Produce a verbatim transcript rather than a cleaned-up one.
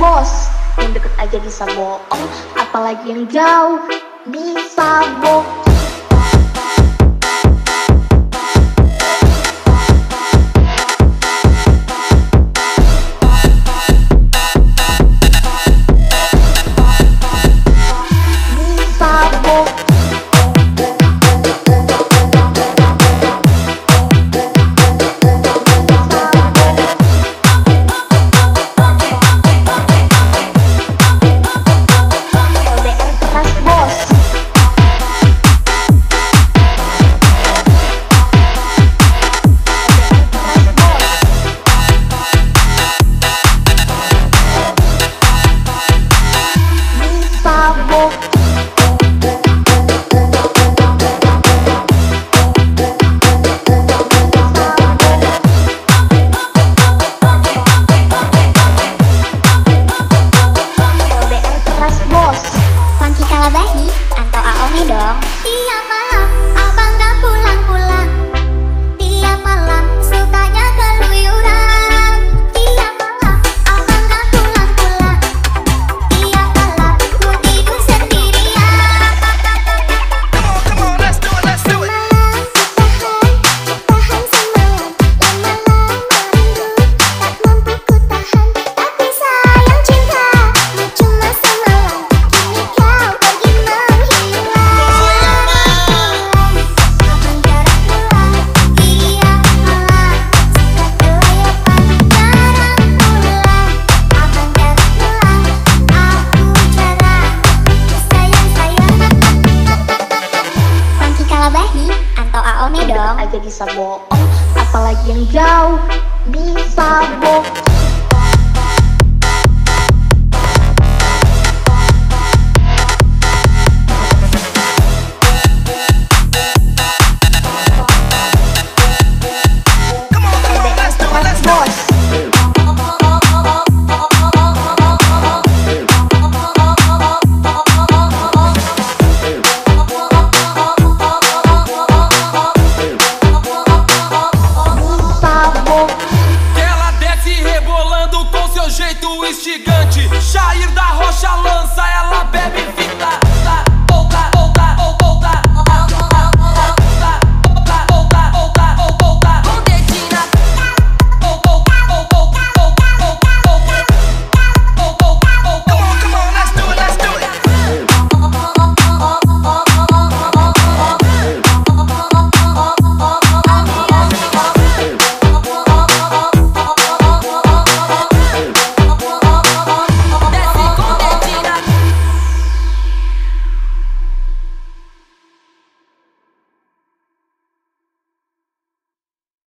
bos. Yang deket aja bisa bohong, apalagi yang jauh bisa bohong. Kalabahi atau Aome dong. Tiap malam abang gak pulang-pulang, tiap malam sukanya keluyuran. Tiap malam abang gak pulang-pulang, tiap malam ku tidur sendirian. Come on, come on, let's do it, let's do it. Malam ku tahan, ku tahan semalam, lama-lama rindu tak mampu ku tahan. Tapi sayang cintamu cuma semalam, kini kau pergi menghilang. Abang jarang pulang, tiap malam suka kelayapan. Jarang pulang, abang jarang pulang, aku jarang sayang-sayang. Funky Kalabahi atau Aome Yang deket dong. aja bisa bohong, apalagi yang jauh bisa bohong.